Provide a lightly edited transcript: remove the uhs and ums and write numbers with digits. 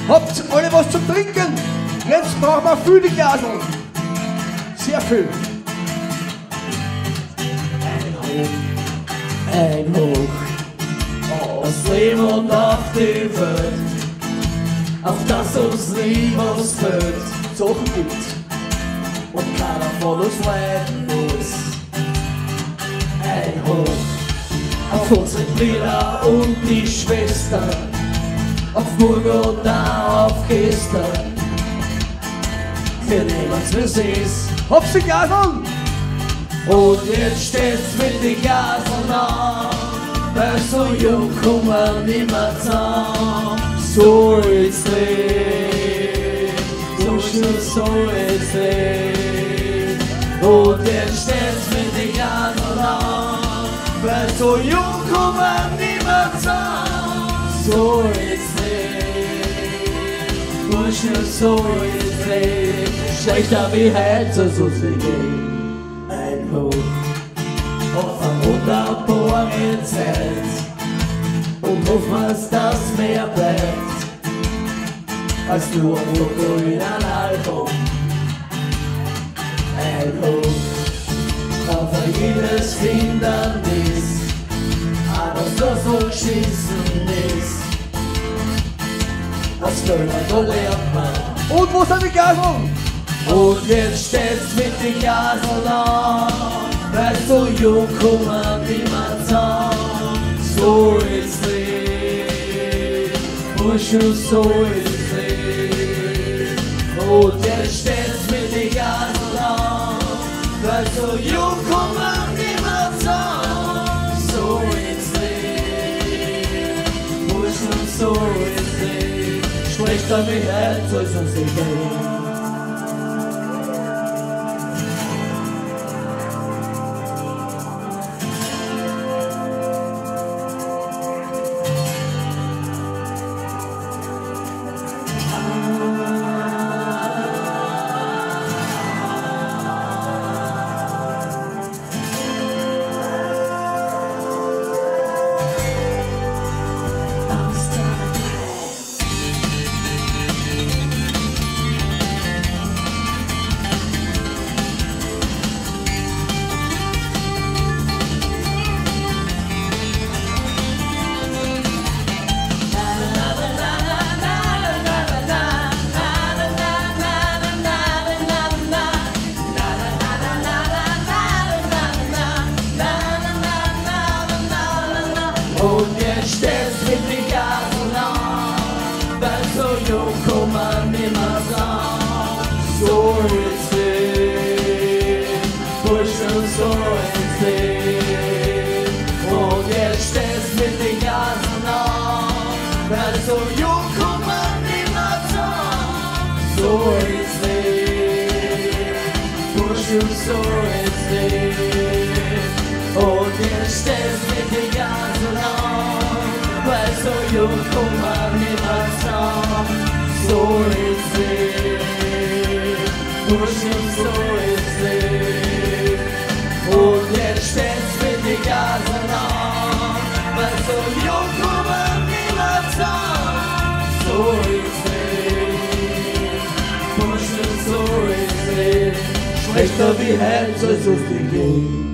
Habt alle was zum Trinken? Jetzt brauchen wir viele Glasel. Sehr viel. Ein Hoch aufs Leben und auf die Welt, auf das uns nie was fehlt, Sachen gibt und keiner von uns leiden muss. Ein Hoch auf unsere Brüder und die Schwestern, auf Burger und auch auf Gestern. Wir nehmen's wie's ist. Hab's die Glasel? Und jetzt steht's mit den Gaseln an, weil so jung kommen nimmer zusammen. So ist Leben, so schnell soll es leben. Und jetzt steht's mit den Gaseln an, weil so jung kommen nimmer zusammen. So ist Leben, so schnell soll es leben. Schlechter wie heute soll es nicht gehen. Ein Hoch auf eine wunderbare Zeit und hoffen wir's, dass mehr bleibt als nur ein Foto in ein Album. Ein Hoch auf ein jedes Hindernis, aber so schießen ist, was will man, da lernt man. Und wo sind die Glasel? Und jetzt steht's mit den Gaseln an, weil so jung kommen nimmer zusammen. So ist Leben, Burschen, so ist Leben. Und jetzt steht's mit den Gaseln an, weil so jung kommen nimmer zusammen. So ist Leben, Burschen, so ist Leben. Schlechter wie heute soll's uns nicht gehen. Und jetzt steht's mit den Gaseln an, weil so jung kommen nimmer zusammen. So ist Leben, Burschen, so ist Leben. Und jetzt steht's mit den Gaseln an, weil so jung kommen nimmer zusammen. So ist Leben, Burschen, so ist Leben. Und jetzt steht's mit den Gaseln an, weil so jung kommen nimmer zusammen. So ist Leben, Burschen, so ist Leben. Und jetzt steht's mit den Gaseln an, weil so jung kommen nimmer zusammen. So ist Leben, Burschen, so ist Leben. Schlechter wie heute soll's uns nicht gehen.